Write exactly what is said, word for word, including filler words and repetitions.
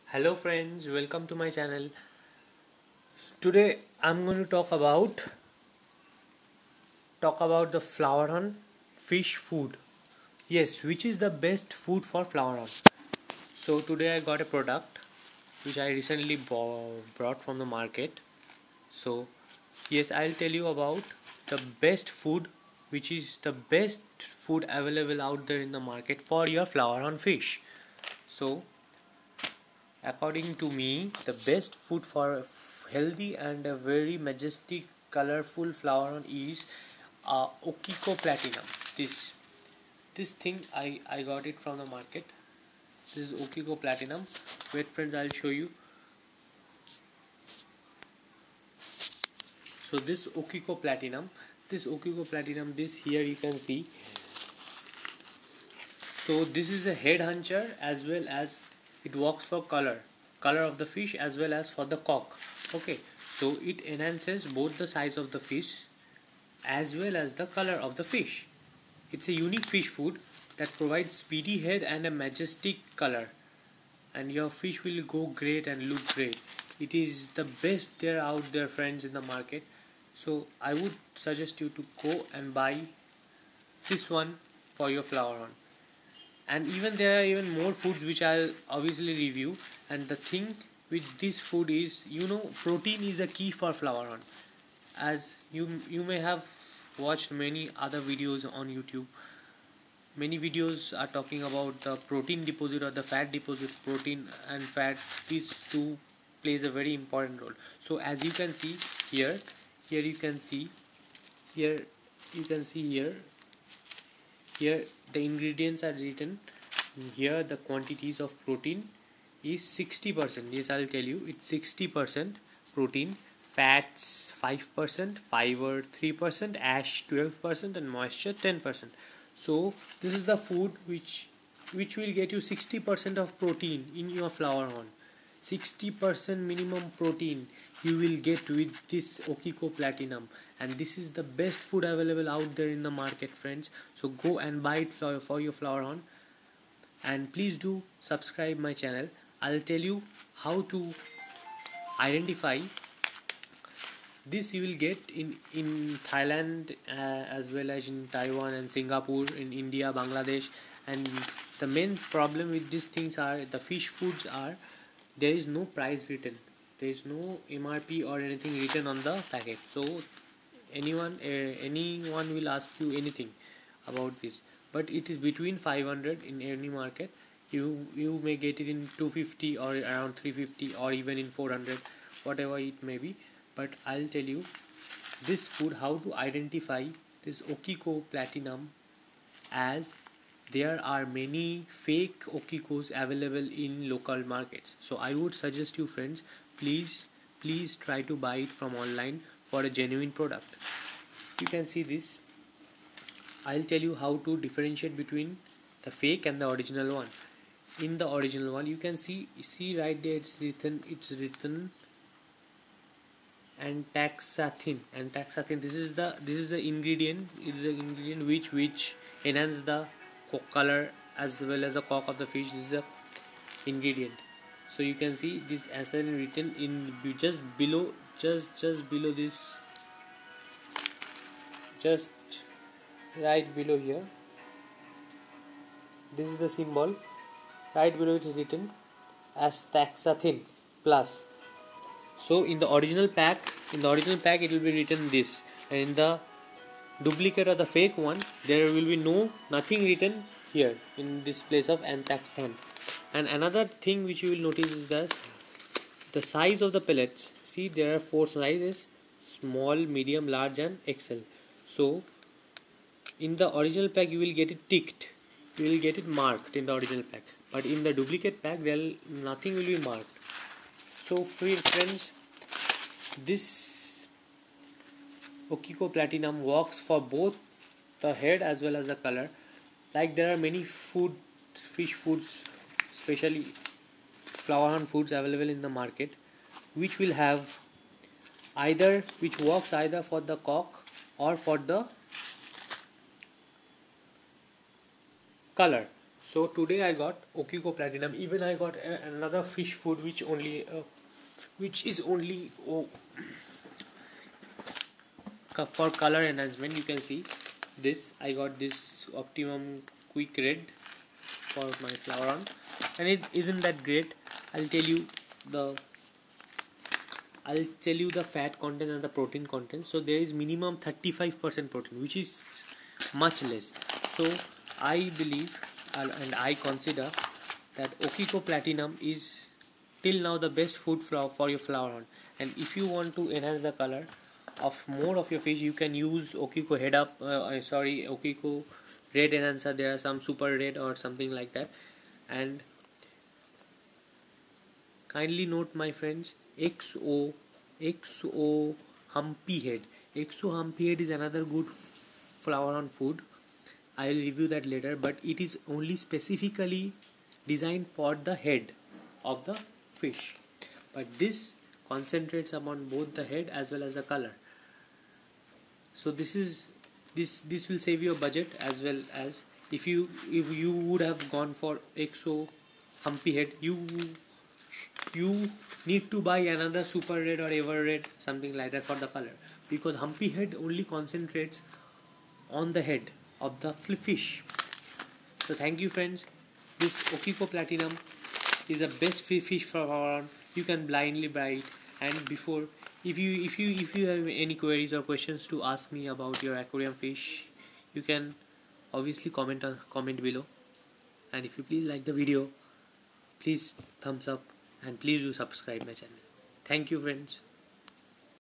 Hello friends, welcome to my channel. Today I'm going to talk about talk about the Floweron fish food. Yes, which is the best food for Floweron. So today I got a product which I recently bo- brought from the market. So yes, I'll tell you about the best food which is the best food available out there in the market for your Floweron fish. So according to me, the best food for a f- healthy and a very majestic, colorful flower is uh, Okiko Platinum. This this thing I I got it from the market. This is Okiko Platinum. Wait, friends, I'll show you. So this Okiko Platinum, this Okiko Platinum, this here you can see. So this is a head huncher as well as it works for color, color of the fish as well as for the cock. Okay, so it enhances both the size of the fish as well as the color of the fish. It's a unique fish food that provides speedy head and a majestic color, and your fish will go great and look great. It is the best there out there, friends, in the market. So I would suggest you to go and buy this one for your flower on. And even there are even more foods which I'll obviously review. And the thing with this food is, you know, protein is a key for flower on. As you you may have watched many other videos on YouTube. Many videos are talking about the protein deposit or the fat deposit. Protein and fat, these two plays a very important role. So as you can see here, here you can see here you can see here here the ingredients are written. Here the quantities of protein is sixty percent. Yes, I'll tell you, it's sixty percent protein, fats five percent, fiber three percent, ash twelve percent, and moisture ten percent. So this is the food which which will get you sixty percent of protein in your flour on. sixty percent minimum protein you will get with this Okiko Platinum, and this is the best food available out there in the market, friends. So go and buy it for, for your flour on, and please do subscribe my channel. I'll tell you how to identify this. You will get in in Thailand, uh, as well as in Taiwan and Singapore, in India, Bangladesh. And the main problem with these things are the fish foods are there is no price written, there is no M R P or anything written on the packet. So anyone uh, anyone will ask you anything about this, but it is between five hundred in any market. You you may get it in two fifty or around three fifty or even in four hundred, whatever it may be. But I'll tell you this food, how to identify this Okiko Platinum, as there are many fake Okikos available in local markets. So I would suggest you, friends, please please try to buy it from online for a genuine product. You can see this. I'll tell you how to differentiate between the fake and the original one. In the original one, you can see see right there, it's written it's written and taxanthin and taxanthin. This is the this is the ingredient. It is the ingredient which which enhance the color as well as the cock of the fish. This is the ingredient. So you can see this as written in just below, just just below this, just right below here. This is the symbol. Right below it is written as taxanthin plus. So in the original pack, in the original pack it will be written this, and in the duplicate or the fake one, there will be no nothing written here in this place of antaxanthin. And another thing which you will notice is that the size of the pellets. See, there are four sizes: small, medium, large, and X L. So in the original pack you will get it ticked, you will get it marked in the original pack, but in the duplicate pack there nothing will be marked. So friends, this Okiko Platinum works for both the head as well as the color. Like there are many food, fish foods, especially flower horn foods available in the market, which will have either, which works either for the cock or for the color. So today I got Okiko Platinum. Even I got a, another fish food which only uh, which is only oh, for color enhancement. You can see this. I got this Optimum Quick Red for my flower on, and it isn't that great. I'll tell you the I'll tell you the fat content and the protein content. So there is minimum thirty-five percent protein, which is much less. So I believe and I consider that Okiko Platinum is till now the best food flower for your flower on. And if you want to enhance the color of more of your fish, you can use Okiko head up. Uh, sorry, Okiko red enhancer. There are some super red or something like that. And kindly note, my friends, X O X O Humpy Head. X O Humpy Head is another good flower on food. I will review that later, but it is only specifically designed for the head of the fish. But this concentrates upon both the head as well as the color. So this is this this will save your budget, as well as if you if you would have gone for X O Humpy Head, you you need to buy another super red or ever red, something like that, for the color, because Humpy Head only concentrates on the head of the fish. So thank you, friends. This Okiko Platinum is the best fish for our. You can blindly buy it. And before, if you if you if you have any queries or questions to ask me about your aquarium fish, you can obviously comment on comment below. And if you please like the video, please thumbs up and please do subscribe my channel. Thank you, friends.